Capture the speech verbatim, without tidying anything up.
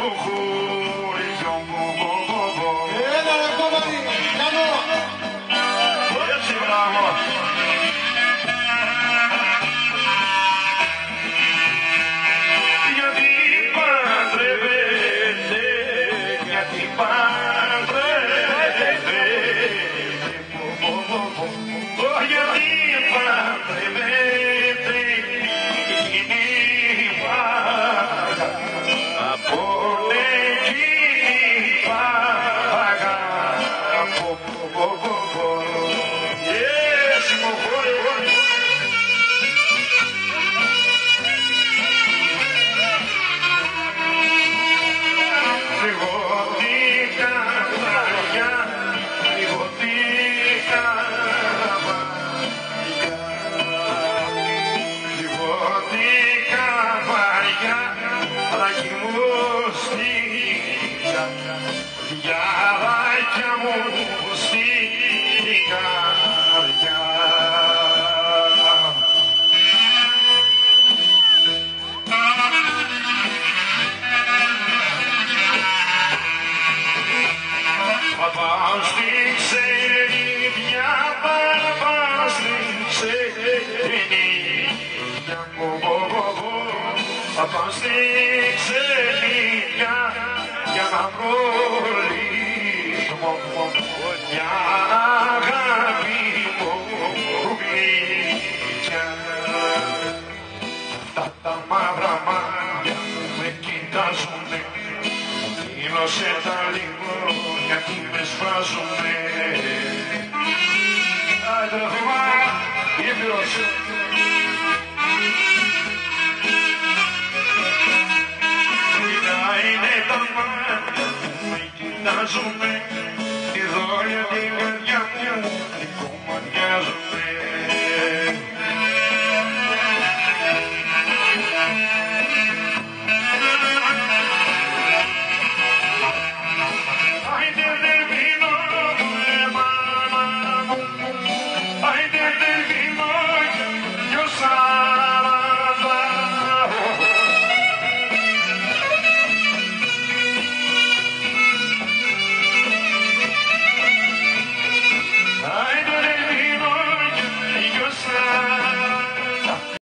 χωριό μου. Έλα ρε κομμάτι, κάνω. Έτσι μπράβο. Γιατί παντρεύεται, γιατί παντρεύεται, γιατί παντρεύεται εκείνη πάγα, από εκείνη πάγα, από Γιαράκια μου στην καρδιά. Παπάς την ξενιδιά, παπάς την ξενιδιά μου, παπάς την ξενιδιά, για να προλύσω μια αγάπη μου γλυκιά. Αυτά τα μαύρα μάτια που με κοιτάζουνε, κλείνωσε τα λίγο γιατί με σφάζουνε. Άι τραβήμα, ήρθος. Είναι τα μάτια που με κοιτάζουνε,